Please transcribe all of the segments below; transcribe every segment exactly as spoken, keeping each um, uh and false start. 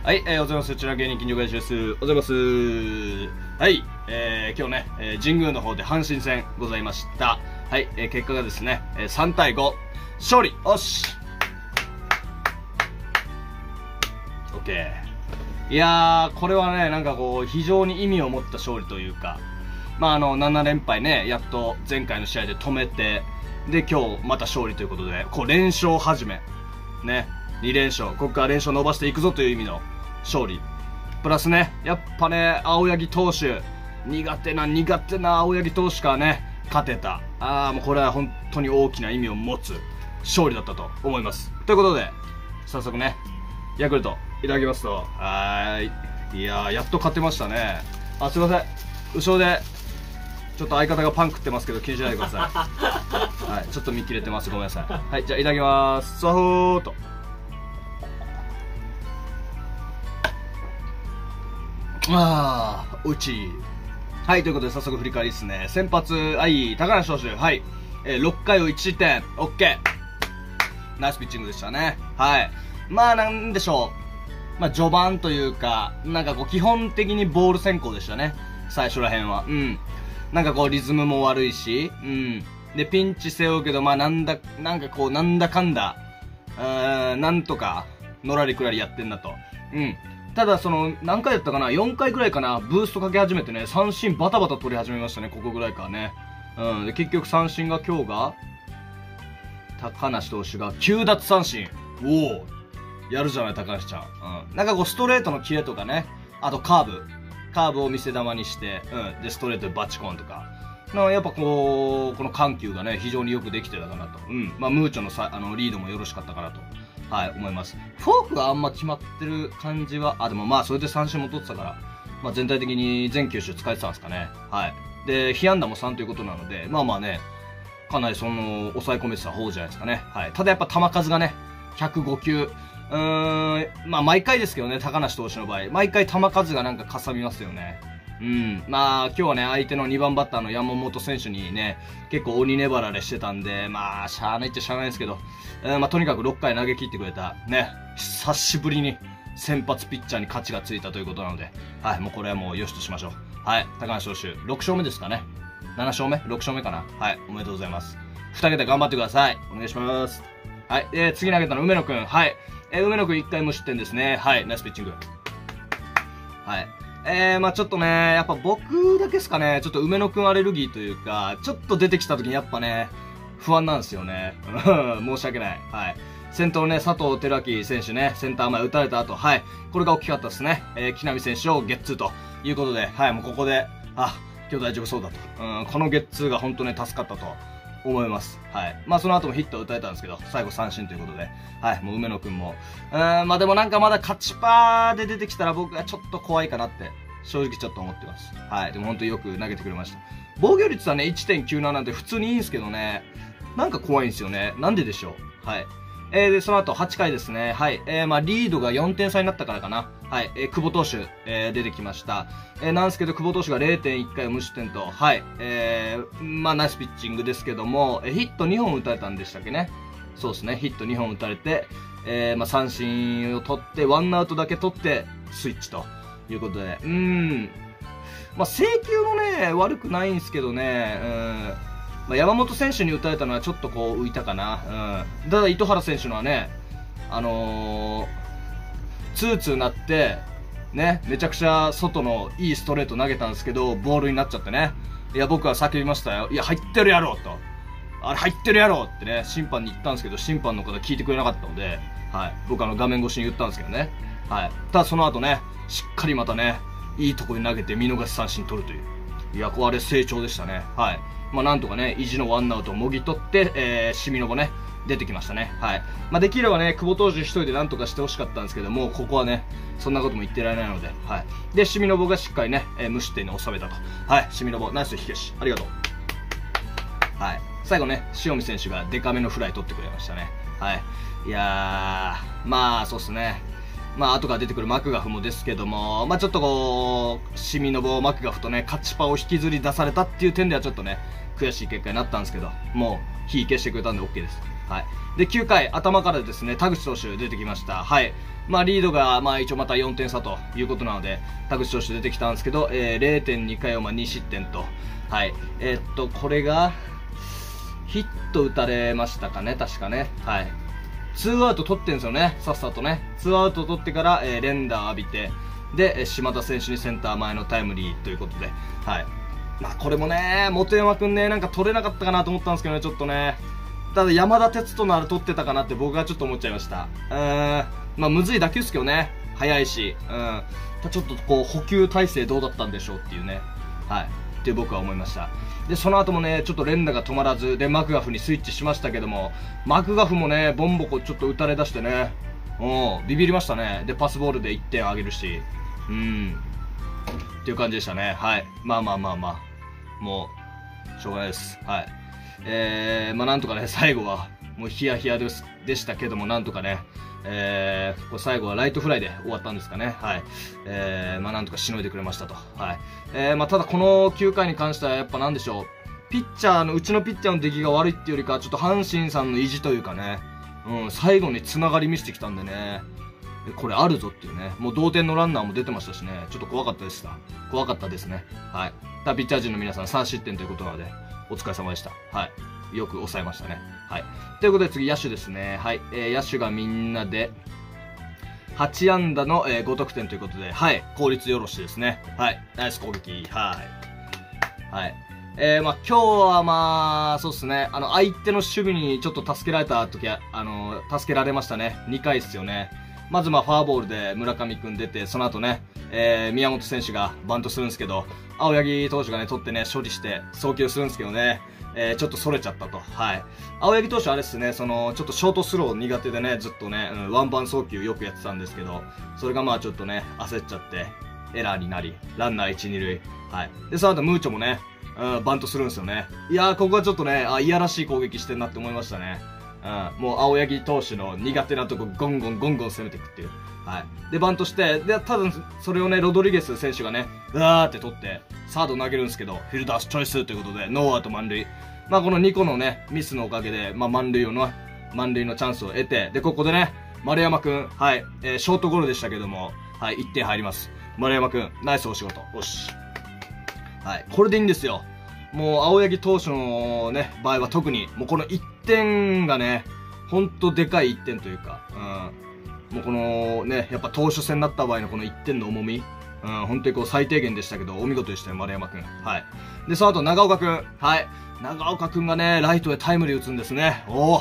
はい、えー、おはようございます。こちら芸人金城林です。おはようございます。はい、えー、今日ね、えー、神宮の方で阪神戦ございました。はい、えー、結果がですね、えー、さんたいご、勝利。おし OK。 いやー、これはね、なんかこう非常に意味を持った勝利というか、まああのななれんぱいね、やっと前回の試合で止めて、で今日また勝利ということで、こう連勝始めね、にれんしょう、ここから連勝伸ばしていくぞという意味の勝利プラスね、やっぱね、青柳投手、苦手な苦手な青柳投手からね勝てた。ああ、もうこれは本当に大きな意味を持つ勝利だったと思います。ということで早速ね、ヤクルトいただきますと、はーい、いやー、やっと勝てましたね。あ、すいません、後ろでちょっと相方がパン食ってますけど気にしないでください。はい、ちょっと見切れてます、ごめんなさい。はい、じゃあいただきます。さほーっと。ああ、うち。はい、ということで早速振り返りですね。先発、はい、高梨投手、はい、えー、ろっかいをいちしってん、オッケー。ナイスピッチングでしたね。はい。まあ、なんでしょう。まあ、序盤というか、なんかこう、基本的にボール先行でしたね。最初らへんは。うん。なんかこう、リズムも悪いし、うん。で、ピンチ背負うけど、まあ、なんだ、なんかこう、なんだかんだ、うーん、なんとか、のらりくらりやってんだと。うん。ただその何回やったかな、よんかいぐらいかな、ブーストかけ始めてね、三振バタバタ取り始めましたね、ここぐらいからね。うん。で結局三振が今日が高梨投手がきゅうだつさんしん。おお、やるじゃない高梨ちゃん。うん。なんかこうストレートのキレとかね、あとカーブカーブを見せ球にして、うん、でストレートでバチコンとか、なやっぱこうこの緩急がね非常によくできてたかなと。うん。まあムーチョのさあのリードもよろしかったかなと、はい、思います。フォークがあんま決まってる感じは、あ、でもまあ、それで三振も取ってたから、まあ全体的に全球種使えてたんですかね。はい。で、被安打もさんということなので、まあまあね、かなりその、抑え込めてた方じゃないですかね。はい。ただやっぱ球数がね、ひゃくごきゅう。うーん、まあ毎回ですけどね、高梨投手の場合、毎回球数がなんかかさみますよね。うん。まあ今日はね、相手のにばんバッターの山本選手にね、結構鬼粘られしてたんで、まあ、しゃあないっちゃしゃあないですけど、えー、まあとにかくろっかい投げ切ってくれた、ね、久しぶりに先発ピッチャーに勝ちがついたということなので、はい、もうこれはもうよしとしましょう。はい、高梨投手、ろくしょうめですかね。ななしょうめ ?ろく 勝目かな。はい、おめでとうございます。にけた頑張ってください。お願いします。はい、えー、次投げたの梅野くん。はい、えー、梅野くんいっかい無失点ですね。はい、ナイスピッチング。はい。えー、まあちょっとね、やっぱ僕だけですかね、ちょっと梅野くんアレルギーというか、ちょっと出てきた時にやっぱね、不安なんですよね。申し訳ない。はい。先頭ね、佐藤輝明選手ね、センター前打たれた後、はい。これが大きかったですね。えー、木浪選手をゲッツーということで、はい、もうここで、あ、今日大丈夫そうだと。うん、このゲッツーが本当に助かったと思います。はい。まあその後もヒットを打たれたんですけど、最後三振ということで、はい、もう梅野くんも、うーん、まあでもなんかまだ勝ちパーで出てきたら僕はちょっと怖いかなって、正直ちょっと思ってます。はい。でも本当によく投げてくれました。防御率はね、いってんきゅうなな なんて普通にいいんですけどね、なんか怖いんですよね。なんででしょう。はい。えー、で、その後はちかいですね。はい。えー、まあリードがよんてんさになったからかな。はい。えー、久保投手、えー、出てきました。えー、なんですけど、久保投手が れいてんいっかいを無失点と、はい。えー、まあナイスピッチングですけども、えー、ヒットにほん打たれたんでしたっけね。そうですね。ヒットにほん打たれて、えー、まあ三振を取って、ワンアウトだけ取って、スイッチということで、うーん。まあ制球もね、悪くないんですけどね、うん。まあ、山本選手に打たれたのはちょっとこう浮いたかな。うん。ただ糸原選手のはね、あのー、ツーツーなって、ね、めちゃくちゃ外のいいストレート投げたんですけど、ボールになっちゃってね。いや、僕は叫びましたよ。いや、入ってるやろと。あれ入ってるやろってね、審判に言ったんですけど、審判の方聞いてくれなかったので、はい。僕あの画面越しに言ったんですけどね。はい。ただその後ね、しっかりまたね、いいとこに投げて見逃し三振取るという。いや、これ成長でしたね。はい。まあ、なんとかね、意地のワンアウトをもぎ取って、えー、清水もね、出てきましたね。はい。まあ、できればね、久保投手一人でなんとかしてほしかったんですけども、ここはね、そんなことも言ってられないので、はい。で、清水がしっかりね、えー、無失点に収めたと。はい。清水ナイス火消し。ありがとう。はい。最後ね、塩見選手がデカめのフライ取ってくれましたね。はい。いやー、まあ、そうっすね。まあ、後から出てくるマクガフもですけども、まあ、ちょっとこう、シミノボマクガフとね、勝ちパを引きずり出されたっていう点ではちょっとね、悔しい結果になったんですけど、もう、火消してくれたんで OK です。 はい。で、きゅうかい、頭からですね、田口投手出てきました。はい。まあ、リードが、まあ、一応またよんてん差ということなので、田口投手出てきたんですけど、えー、れいてんに 回をまあに失点と。はい。えー、っと、これが、ヒット打たれましたかね、確かね。はい。ツーアウト取ってんですよね、さっさとね。ツーアウト取ってから、えー、連打浴びて、で、島田選手にセンター前のタイムリーということで、はい。まあ、これもね、本山くんね、なんか取れなかったかなと思ったんですけどね、ちょっとね。ただ、山田哲人なら取ってたかなって僕はちょっと思っちゃいました。うーん。まあ、むずい打球ですけどね。速いし。うん。ちょっとこう、補給体制どうだったんでしょうっていうね。はい。って僕は思いました。で、その後もね、ちょっと連打が止まらず、で、マクガフにスイッチしましたけども、マクガフもね、ボンボコちょっと打たれ出してね、うん、ビビりましたね。で、パスボールでいってんあげるし、うん。っていう感じでしたね。はい。まあまあまあまあ。もう、しょうがないです。はい。えー、まあなんとかね、最後は、もうヒヤヒヤです、でしたけども、なんとかね、えー、これ最後はライトフライで終わったんですかね。はい。えー、まあなんとかしのいでくれましたと。はい。えー、まあただこのきゅうかいに関してはやっぱなんでしょう。ピッチャーの、うちのピッチャーの出来が悪いっていうよりかは、ちょっと阪神さんの意地というかね、うん、最後に繋がり見せてきたんでね、これあるぞっていうね、もう同点のランナーも出てましたしね、ちょっと怖かったでした。怖かったですね。はい。ただピッチャー陣の皆さんさん失点ということなので、お疲れ様でした。はい。よく抑えましたね。はい。ということで次、野手ですね。はい。えー、野手がみんなで、はち安打の、えー、ご得点ということで、はい。効率よろしいですね。はい。ナイス攻撃。はい。はい。えー、まあ今日はまあ、そうですね。あの、相手の守備にちょっと助けられた時は、あの、助けられましたね。にかいですよね。まずまあフォアボールで村上くん出て、その後ね、えー、宮本選手がバントするんですけど、青柳投手がね、取ってね、処理して送球するんですけどね、えー、ちょっとそれちゃったと。はい。青柳投手はあれですね、その、ちょっとショートスロー苦手でね、ずっとね、うん、ワンバン送球よくやってたんですけど、それがまあちょっとね、焦っちゃって、エラーになり、ランナーいち、に塁。はい。で、その後ムーチョもね、うん、バントするんですよね。いやー、ここはちょっとね、あ、いやらしい攻撃してんなって思いましたね。うん、もう青柳投手の苦手なとこゴンゴンゴンゴン攻めていくっていう。はい。で、バントして、で、多分それをね、ロドリゲス選手がね、うわーって取って、サード投げるんですけど、フィルダースチョイスということで、ノーアウト満塁。まあ、このにこのね、ミスのおかげで、まあ、満塁をの、満塁のチャンスを得て、で、ここでね、丸山くん、はい、えー、ショートゴロでしたけども、はい、いってん入ります。丸山くん、ナイスお仕事。よし。はい、これでいいんですよ。もう、青柳投手のね、場合は特に、もうこのいってんがね、ほんとでかいいってんというか、うん。もうこのね、やっぱ投手戦になった場合のこのいってんの重み、うん、本当にこう最低限でしたけど、お見事でしたよ、丸山くん。はい。で、その後、長岡くん。はい。長岡くんがね、ライトへタイムリー打つんですね。おお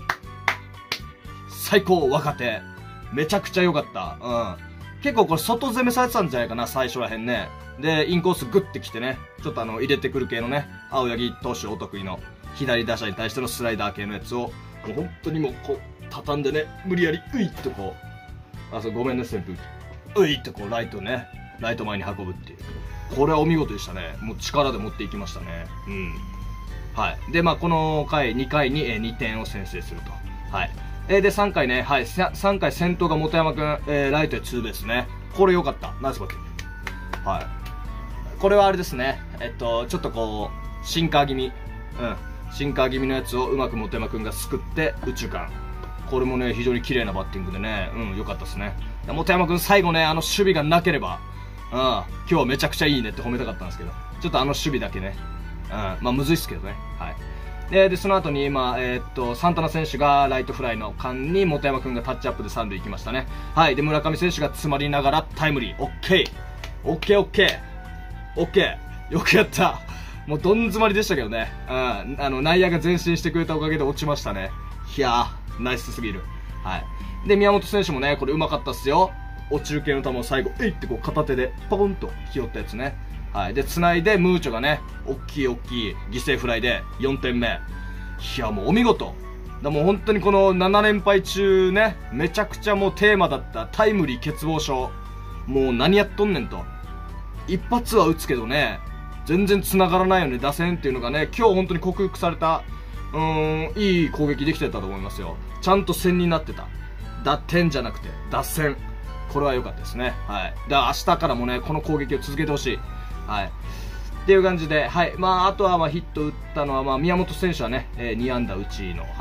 最高、若手。めちゃくちゃ良かった。うん。結構これ外攻めされてたんじゃないかな、最初らへんね。で、インコースグッてきてね、ちょっとあの、入れてくる系のね、青柳投手お得意の左打者に対してのスライダー系のやつを、もう本当にもうこう、畳んでね、無理やり、ういっとこう、あ、そう、ごめんね、扇風機。ういっとこう、ライトね、ライト前に運ぶっていう。これはお見事でしたね。もう力で持っていきましたね。うん。はい。で、まあ、この回、にかいに、えー、にてんを先制すると。はい。えー、で、さんかいね、はい、さんかい先頭が本山くん、えー、ライトへツーベースね。これ良かった。ナイスバッティング。はい。これはあれですね。えっと、ちょっとこう、シンカー気味。うん。シンカー気味のやつをうまく本山くんがすくって、右中間。これもね、非常に綺麗なバッティングでね、うん、良かったですね。本山くん最後ね、あの守備がなければ、うん、今日はめちゃくちゃいいねって褒めたかったんですけど、ちょっとあの守備だけね、うん、まあむずいっすけどね。はい。で、でその後に今、えー、っと、サンタナ選手がライトフライの間に本山くんがタッチアップで三塁行きましたね。はい。で、村上選手が詰まりながらタイムリー。オッケー。オッケーオッケー。オッケー。よくやった。もうどん詰まりでしたけどね。うん。あの、内野が前進してくれたおかげで落ちましたね。いやー、ナイスすぎる。はい。で、宮本選手もね、これうまかったっすよ。落ちる系の球を最後、えいってこう片手でポンと拾ったやつね。はい。で、繋いで、ムーチョがね、おっきいおっきい犠牲フライでよんてんめ。いや、もうお見事。だもう本当にこのなな連敗中ね、めちゃくちゃもうテーマだったタイムリー欠乏症。もう何やっとんねんと。一発は打つけどね、全然繋がらないよね、打線っていうのがね、今日本当に克服された、うーん、いい攻撃できてたと思いますよ。ちゃんと線になってた。打点じゃなくて、打線。これは良かったですね。はい。で、明日からもね、この攻撃を続けてほしい。はい。っていう感じで、はい。まあ、あとは、まあ、ヒット打ったのは、まあ、宮本選手はね、えー、に安打打ちの、はい。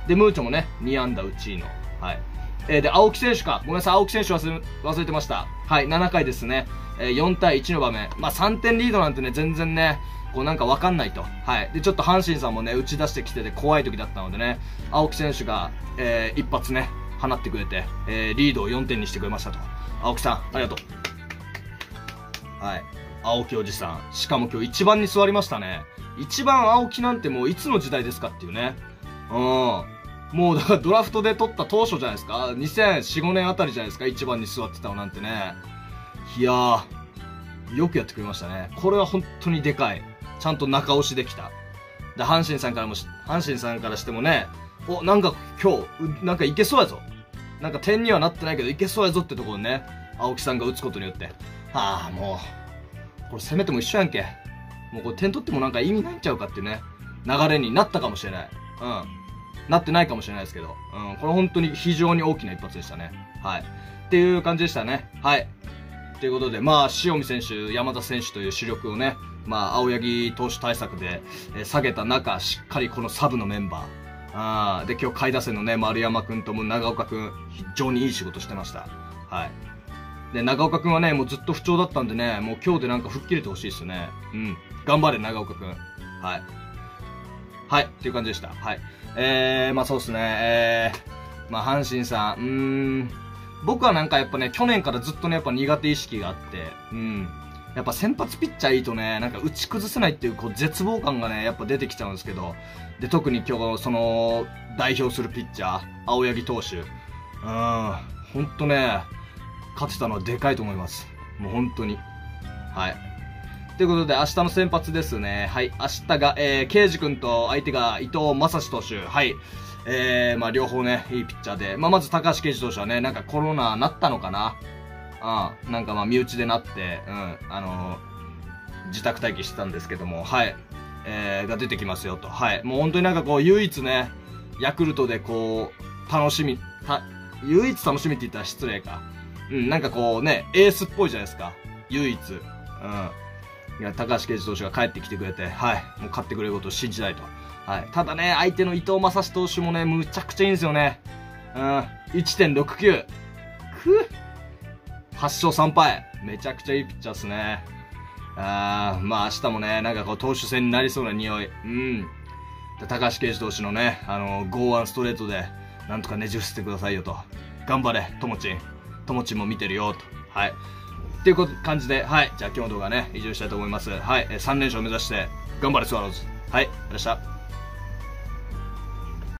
で、ムーチョもね、に安打うちの。はい。えー、で、青木選手か。ごめんなさい、青木選手忘れ、忘れてました。はい、ななかいですね。えー、よんたいいちの場面。まあ、さんてんリードなんてね、全然ね、こうなんかわかんないと。はい。で、ちょっと阪神さんもね、打ち出してきてて怖い時だったのでね、青木選手が、えー、一発ね、放ってくれて、えー、リードをよんてんにしてくれましたと。青木さん、ありがとう。はい。青木おじさん。しかも今日一番に座りましたね。一番青木なんてもういつの時代ですかっていうね。うん。もうだからドラフトで取った当初じゃないですか。にせんよん、ごねんあたりじゃないですか。一番に座ってたのなんてね。いやー、よくやってくれましたね。これは本当にでかい。ちゃんと中押しできた。で、阪神さんからもし、阪神さんからしてもね、お、なんか今日、なんかいけそうやぞ。なんか点にはなってないけどいけそうやぞってところにね、青木さんが打つことによって。ああ、もう、これ攻めても一緒やんけ。もうこれ点取ってもなんか意味ないんちゃうかっていうね、流れになったかもしれない。うん。なってないかもしれないですけど、うん、これ本当に非常に大きな一発でしたね。はい。っていう感じでしたね。はい。ということで、まあ、塩見選手、山田選手という主力をね、まあ、青柳投手対策で、えー、下げた中、しっかりこのサブのメンバー。あで、今日下位打線のね、丸山くんとも長岡くん、非常にいい仕事してました。はい。で、長岡くんはね、もうずっと不調だったんでね、もう今日でなんか吹っ切れてほしいですよね。うん。頑張れ、長岡くん。はい。はい。っていう感じでした。はい。えー、まあそうですね。えー、まあ阪神さん、うーん。僕はなんかやっぱね、去年からずっとね、やっぱ苦手意識があって、うん。やっぱ先発ピッチャーいいとね、なんか打ち崩せないっていうこう絶望感がね、やっぱ出てきちゃうんですけど、で、特に今日、その、代表するピッチャー、青柳投手、うん、ほんとね、勝てたのはでかいと思います。もう本当に。はい。ということで、明日の先発ですね。はい。明日が、えー、ケイジ君と相手が伊藤将司投手。はい。えー、まあ両方ね、いいピッチャーで。まあまず高橋奎二投手はね、なんかコロナなったのかな。うん。なんかまあ身内でなって、うん。あのー、自宅待機してたんですけども、はい。えー、が出てきますよと。はい。もう本当になんかこう、唯一ね、ヤクルトでこう、楽しみ、た、唯一楽しみって言ったら失礼か。うん、なんかこうね、エースっぽいじゃないですか。唯一。うん。いや、高橋奎二投手が帰ってきてくれて、はい。もう勝ってくれることを信じたいと。はい。ただね、相手の伊藤将司投手もね、むちゃくちゃいいんですよね。うん。いってんろくきゅう。くはちしょうさんぱい。めちゃくちゃいいピッチャーですね。あー、まあ明日もね、なんかこう、投手戦になりそうな匂い。うん。で高橋奎二投手のね、あのー、剛腕ストレートで、なんとかねじ伏せてくださいよと。頑張れ、ともちん。ともちんも見てるよ、と。はい。っていう感じで、はい。じゃあ今日の動画ね、以上したいと思います。はい。さんれんしょう目指して、頑張れスワローズ。はい。ありがとうございました。